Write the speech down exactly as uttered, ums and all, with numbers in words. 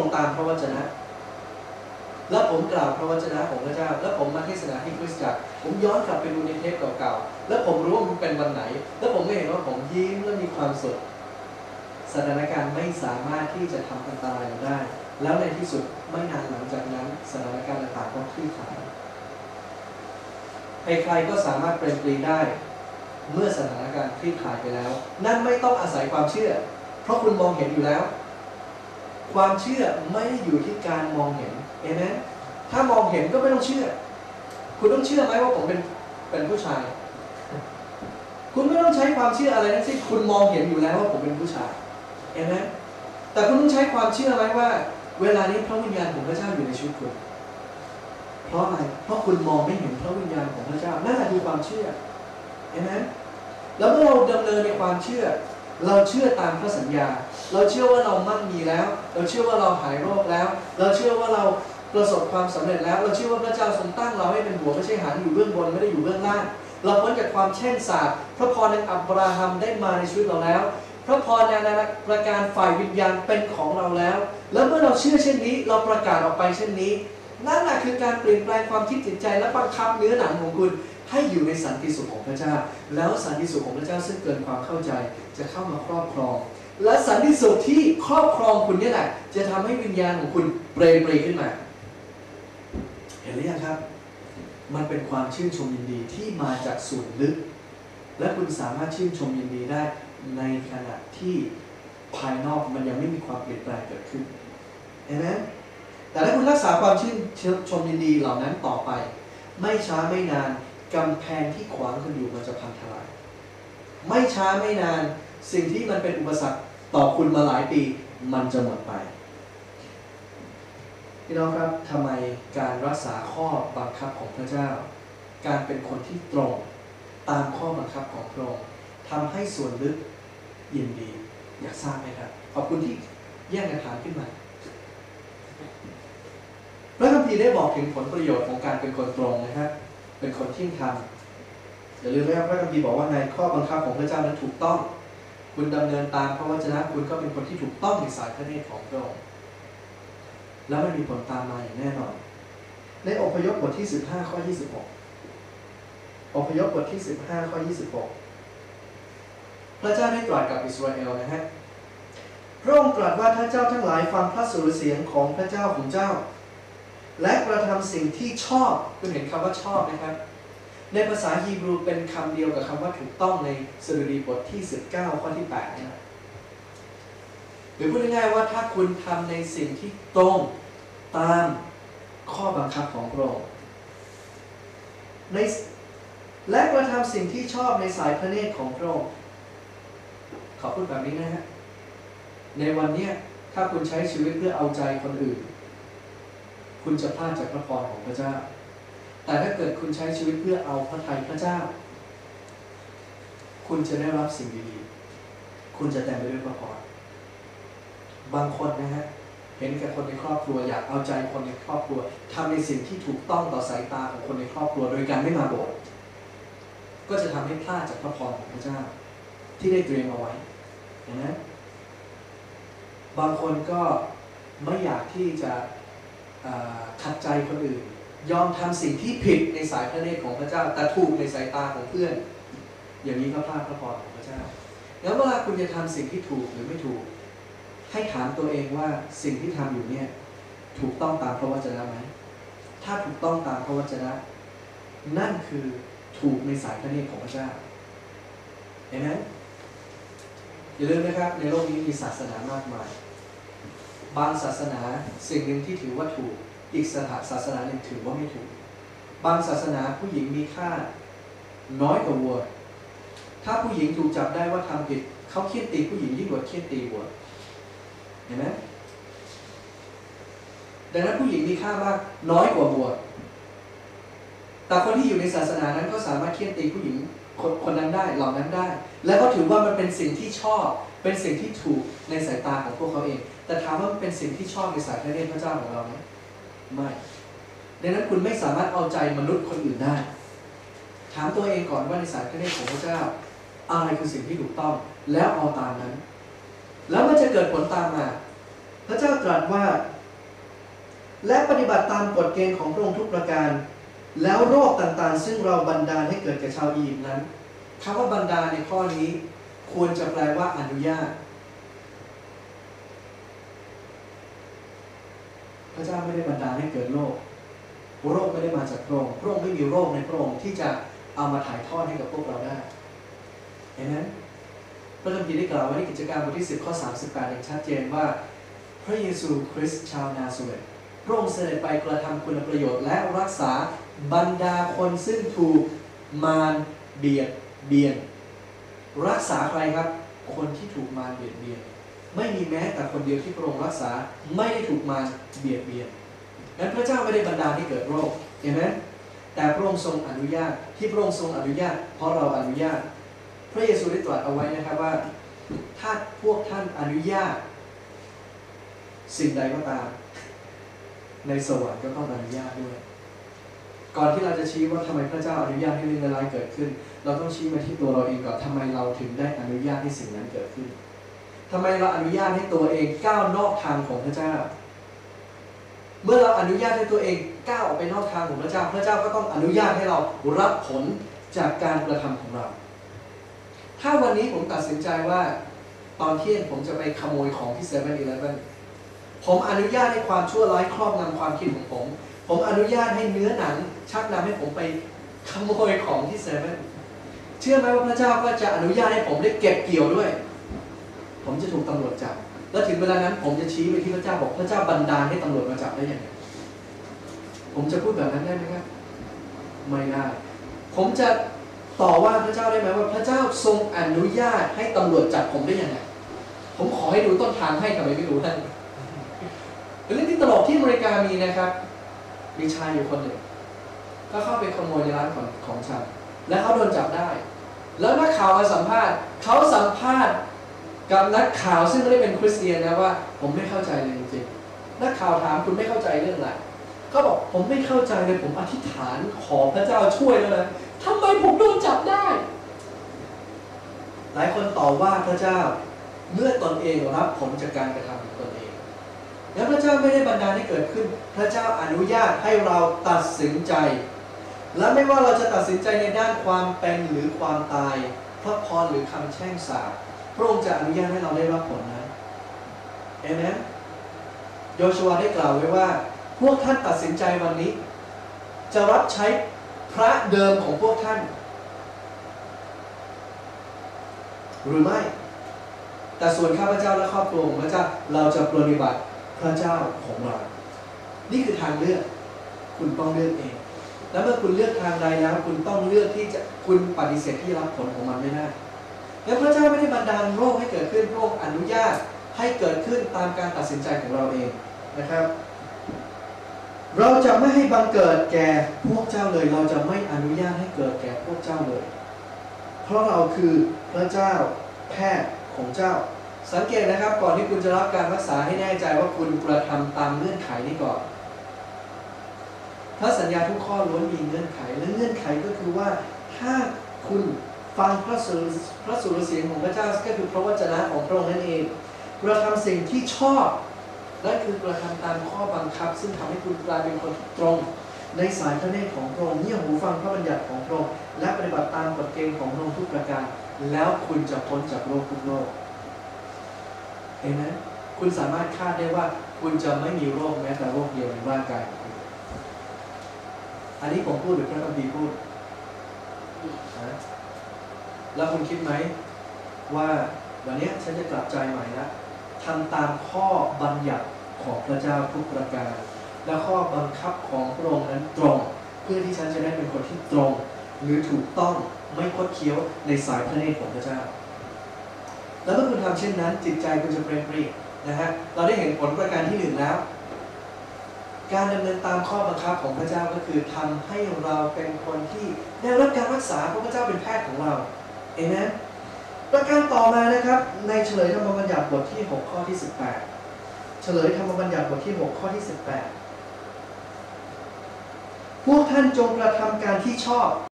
ตามพระวจนะแล้วผมกล่าวพระวจนะของพระเจ้าแล้วผมมาเทศนาที่คริสตจักรผมย้อนกลับไปดูในเทปเก่าๆแล้วผมรู้ว่ามันเป็นวันไหนแล้วผมไม่เห็นว่าผมยิ้มและมีความสุขสถานการณ์ไม่สามารถที่จะทำอันตรายเราได้แล้วในที่สุดไม่นานหลังจากนั้นสถานการณ์ต่างๆก็คลี่คลายใครๆก็สามารถเปลี่ยนแปลงได้เมื่อสถานการณ์คลี่คลายไปแล้วนั่นไม่ต้องอาศัยความเชื่อเพราะคุณมองเห็นอยู่แล้วความเชื่อไม่ได้อยู่ที่การมองเห็นเห็นไหมถ้ามองเห็นก็ไม่ต้องเชื่อคุณต้องเชื่อไหมว่าผมเป็นเป็นผู้ชายคุณไม่ต้องใช้ความเชื่ออะไรทั้งสิ้นคุณมองเห็นอยู่แล้วว่าผมเป็นผู้ชายเห็นไหมแต่คุณต้องใช้ความเชื่อไหมว่าเวลานี้พระวิญญาณของพระเจ้าอยู่ในชีวิตคุณเพราะอะไรเพราะคุณมองไม่เห็นพระวิญญาณของพระเจ้านั่นแหละคือความเชื่อเห็นไหมแล้วเมื่อเราดำเนินในความเชื่อเราเชื่อตามพระสัญญาเราเชื่อว่าเรามั่งมีแล้วเราเชื่อว่าเราหายโรคแล้วเราเชื่อว่าเราประสบความสำเร็จแล้วเราเชื่อว่าพระเจ้าทรงตั้งเราให้เป็นหัวไม่ใช่หางอยู่เบื้องบนไม่ได้อยู่เบื้องล่างเราพ้นจากความแช่งสาปพระพรในอับราฮัมได้มาในชีวิตเราแล้วพระพรในประการฝ่ายวิญญาณเป็นของเราแล้วแล้วเมื่อเราเชื่อเช่นนี้เราประกาศออกไปเช่นนี้นั่นแหละคือการเปลี่ยนแปลงความคิดจิตใจและบังคับเนื้อหนังของคุณให้อยู่ในสันติสุขของพระเจ้าแล้วสันติสุขของพระเจ้าซึ่งเกินความเข้าใจจะเข้ามาครอบครองและสันติสุขที่ครอบครองคุณนี่แหละจะทำให้วิญญาณของคุณเปรย์ปรีขึ้นมาเห็นหรือยังครับมันเป็นความชื่นชมยินดีที่มาจากส่วนลึกและคุณสามารถชื่นชมยินดีได้ในขณะที่ภายนอกมันยังไม่มีความเปลี่ยนแปลงเกิดขึ้นเห็นไหมแต่ถ้าคุณรักษาความชื่นชมยินดีเหล่านั้นต่อไปไม่ช้าไม่นานกำแพงที่ขวางคุณอยู่มันจะพังทลายไม่ช้าไม่นานสิ่งที่มันเป็นอุปสรรคต่อคุณมาหลายปีมันจะหมดไปพี่น้องครับทำไมการรักษาข้อบังคับของพระเจ้าการเป็นคนที่ตรงตามข้อบังคับของพระองค์ทำให้ส่วนลึกยินดีอยากทราบไหมครับขอบคุณที่แย่งกันถามขึ้นมาพระคัมภีร์ได้บอกถึงผลประโยชน์ของการเป็นคนตรงนะครับเป็นคนเที่ยงธรรมอย่าลืมนะครับพระคัมภีร์บอกว่าในข้อบังคับของพระเจ้านั้นถูกต้องคุณดำเนินตามพระวจนะคุณก็เป็นคนที่ถูกต้องในสายพระเนตรของพระองค์แล้วมันมีผลตามมาอย่างแน่นอนในอพยพบทที่สิบห้าข้อยี่สิบหกอพยพบทที่สิบห้าข้อยี่สิบหกพระเจ้าได้ตรัสกับอิสราเอลนะฮะพระองค์ตรัสว่าถ้าเจ้าทั้งหลายฟังพระสุรเสียงของพระเจ้าของเจ้าและกระทำสิ่งที่ชอบคุณเห็นคำว่าชอบนะครับในภาษาฮีบรูเป็นคำเดียวกับคำว่าถูกต้องในสดุดีบทที่สิบเก้าข้อที่แปดนะหรือพูดง่ายๆว่าถ้าคุณทำในสิ่งที่ตรงตามข้อบังคับของพระองค์ในและกระทำสิ่งที่ชอบในสายพระเนตรของพระองค์ขอพูดแบบนี้นะฮะในวันนี้ถ้าคุณใช้ชีวิตเพื่อเอาใจคนอื่นคุณจะพลาดจากพระพรของพระเจ้าแต่ถ้าเกิดคุณใช้ชีวิตเพื่อเอาพระทัยพระเจ้าคุณจะได้รับสิ่งดีๆคุณจะเต็มไปด้วยพระพรบางคนนะฮะเห็นแก่คนในครอบครัวอยากเอาใจคนในครอบครัวทำในสิ่งที่ถูกต้องต่อสายตาของคนในครอบครัวโดยการไม่มาโบสถ์ก็จะทำให้พลาดจากพระพรของพระเจ้าที่ได้เตรียมเอาไว้เห็นไหมบางคนก็ไม่อยากที่จะขัดใจคนอื่นยอมทำสิ่งที่ผิดในสายพระเนตรของพระเจ้าแต่ถูกในสายตาของเพื่อนอย่างนี้ก็พลาดพระพรของพระเจ้าแล้วเวลาคุณจะทำสิ่งที่ถูกหรือไม่ถูกให้ถามตัวเองว่าสิ่งที่ทำอยู่เนี่ยถูกต้องตามพระวจนะไหมถ้าถูกต้องตามพระวจนะนั่นคือถูกในสายพระเนตรของพระเจ้าเห็นไหมอย่าลืมนะครับในโลกนี้มีศาสนามากมายบางศาสนาสิ่งหนึ่งที่ถือว่าถูกอีกสถาศาสนาหนึ่งถือว่าไม่ถูกบางศาสนาผู้หญิงมีค่าน้อยกว่าวัวถ้าผู้หญิงถูกจับได้ว่าทำผิดเขาเคี่ยนตีผู้หญิงยิ่งกว่าเคี่ยนตีวัวเห็นไหมดังนั้นผู้หญิงมีค่ามากน้อยกว่าวัวแต่คนที่อยู่ในศาสนานั้นก็สามารถเคี่ยนตีผู้หญิงคนคนนั้นได้เหล่านั้นได้และก็ถือว่ามันเป็นสิ่งที่ชอบเป็นสิ่งที่ถูกในสายตาของพวกเขาเองแต่ถามว่ามันเป็นสิ่งที่ชอบในสายพระเนตรพระเจ้าของเราไหมไม่ดังนั้นคุณไม่สามารถเอาใจมนุษย์คนอื่นได้ถามตัวเองก่อนว่าในสายพระเนตรของพระเจ้าอะไรคือสิ่งที่ถูกต้องแล้วเอาตามนั้นแล้วมันจะเกิดผลตามมาพระเจ้าตรัสว่าและปฏิบัติตามกฎเกณฑ์ของพระองค์ทุกประการแล้วโรคต่างๆซึ่งเราบันดาลให้เกิดแก่ชาวอียิปต์นั้นคำว่าบันดาลในข้อนี้ควรจะแปลว่าอนุญาตพระเจ้าไม่ได้บันดาลให้เกิดโรคโรคไม่ได้มาจากพระองค์พระองค์ไม่มีโรคในพระองค์ที่จะเอามาถ่ายทอดให้กับพวกเราได้เห็นไหมพระคัมภีร์ได้กล่าวไว้ในกิจการบทที่สิบข้อสามสิบแปดอย่างชัดเจนว่าพระเยซูคริสต์ชาวนาซาเรตพระองค์เสด็จไปกระทำคุณประโยชน์และรักษาบรรดาคนซึ่งถูกมารเบียดเบียนรักษาใครครับคนที่ถูกมารเบียดเบียนไม่มีแม้แต่คนเดียวที่พระองค์รักษาไม่ได้ถูกมารเบียดเบียนนั้นพระเจ้าไม่ได้บันดาลให้เกิดโรคเห็นไหมแต่พระองค์ทรงอนุญาตที่พระองค์ทรงอนุญาตเพราะเราอนุญาตพระเยซูได้ตรัสเอาไว้นะครับว่าถ้าพวกท่านอนุญาตสิ่งใดก็ตามในสวรรค์ก็ต้องอนุญาตด้วยก่อนที่เราจะชี้ว่าทำไมพระเจ้าอนุญาตให้เรื่องร้ายเกิดขึ้นเราต้องชี้มาที่ตัวเราเองก่อนทำไมเราถึงได้อนุญาตให้สิ่งนั้นเกิดขึ้นทำไมเราอนุญาตให้ตัวเองก้าวนอกทางของพระเจ้าเมื่อเราอนุญาตให้ตัวเองก้าวออกไปนอกทางของพระเจ้าพระเจ้าก็ต้องอนุญาตให้เรารับผลจากการกระทำของเราถ้าวันนี้ผมตัดสินใจว่าตอนเที่ยงผมจะไปขโมยของที่เซเว่นอีเลฟเว่นผมอนุญาตให้ความชั่วร้ายครอบงำความคิดของผมผมอนุญาตให้เนื้อหนังชักนำให้ผมไปขโมยของที่เซเว่นเชื่อไหมว่าพระเจ้าก็จะอนุญาตให้ผมได้เก็บเกี่ยวด้วยผมจะถูกตำรวจจับแล้วถึงเวลานั้นผมจะชี้ไปที่พระเจ้าบอกพระเจ้าบันดาลให้ตำรวจมาจับได้ยังไงผมจะพูดแบบนั้นได้ไหมครับไม่ได้ผมจะต่อว่าพระเจ้าได้ไหมว่าพระเจ้าทรงอนุญาตให้ตำรวจจับผมได้ยังไงผมขอให้ดูต้นทางให้ทำไมไม่รู้ท่านเป็นเรื่องที่ตลกที่อเมริกามีนะครับมีชายอยู่คนหนึ่งก็เข้าไปขโมยในร้านของของชำและเขาโดนจับได้แล้วนักข่าวมาสัมภาษณ์เขาสัมภาษณ์กับนักข่าวซึ่งไม่ได้เป็นคริสเตียนนะว่าผมไม่เข้าใจเลยจริงๆนักข่าวถามคุณไม่เข้าใจเรื่องอะไรเขาบอกผมไม่เข้าใจเลยผมอธิษฐานขอพระเจ้าช่วยแล้วนะทำไมผมโดนจับได้หลายคนต่อว่าพระเจ้าเมื่อตนเองรับผลจากการกระทำของตนเองแล้วพระเจ้าไม่ได้บันดาลให้เกิดขึ้นพระเจ้าอนุญาตให้เราตัดสินใจและไม่ว่าเราจะตัดสินใจในด้านความเป็นหรือความตายพระพรหรือคำแช่งสาปพระองค์จะอนุญาตให้เราได้รับผลนั้นเอเมนโยชูวาได้กล่าวไว้ว่าพวกท่านตัดสินใจวันนี้จะรับใช้พระเดิมของพวกท่านหรือไม่แต่ส่วนข้าพเจ้าและครอบครัวของพระเจ้าเราจะปฏิบัติพระเจ้าของเรานี่คือทางเลือกคุณต้องเลือกเองแล้วเมื่อคุณเลือกทางใดแล้วคุณต้องเลือกที่จะคุณปฏิเสธที่รับผลของมันไม่ได้แล้วพระเจ้าไม่ได้บันดาลโรคให้เกิดขึ้นพระองค์อนุญาตให้เกิดขึ้นตามการตัดสินใจของเราเองนะครับเราจะไม่ให้บังเกิดแก่พวกเจ้าเลยเราจะไม่อนุญาตให้เกิดแก่พวกเจ้าเลยเพราะเราคือพระเจ้าแพทย์ของเจ้าสังเกตนะครับก่อนที่คุณจะรับการรักษาให้แน่ใจว่าคุณกระทำตามเงื่อนไขนี้ก่อนพระสัญญาทุกข้อล้วนมีเงื่อนไขและเงื่อนไขก็คือว่าถ้าคุณฟังพระสุรพระสุรเสียงของพระเจ้าก็คือพระวจนะของพระองค์นั่นเองกระทำสิ่งที่ชอบนั่นคือกระทำตามข้อบังคับซึ่งทำให้คุณกลายเป็นคนตรงในสายพระเนตรของพระองค์เงี่ยหูฟังพระบัญญัติของพระองค์และปฏิบัติตามกฎเกณฑ์ของพระองค์ทุกประการแล้วคุณจะพ้นจากโลกทุกโลกเห็นไหมคุณสามารถคาดได้ว่าคุณจะไม่มีโรคแม้แต่โรคเดียวในร่างกายของคุณอันนี้ผมพูดหรือพระคัมภีร์พูดนะแล้วคุณคิดไหมว่าวันนี้ฉันจะกลับใจใหม่แล้วทำตามข้อบัญญัติของพระเจ้าทุกประการและข้อบังคับของพระองค์นั้นตรงเพื่อที่ฉันจะได้เป็นคนที่ตรงหรือถูกต้องไม่คดเคี้ยวในสายพระเนตรของพระเจ้าแล้วเมื่อคุณทำเช่นนั้นจิตใจคุณจะเปรมปรีนะฮะเราได้เห็นผลประการที่หนึ่งแล้วการดำเนินตามข้อบังคับของพระเจ้าก็คือทำให้เราเป็นคนที่ได้รับการรักษาเพราะพระเจ้าเป็นแพทย์ของเราเอเมนประการต่อมานะครับในเฉลยธรรมบัญญัติบทที่หกข้อที่สิบแปดเฉลยธรรมบัญญัติบทที่หกข้อที่สิบแปดพวกท่านจงกระทำการที่ชอบ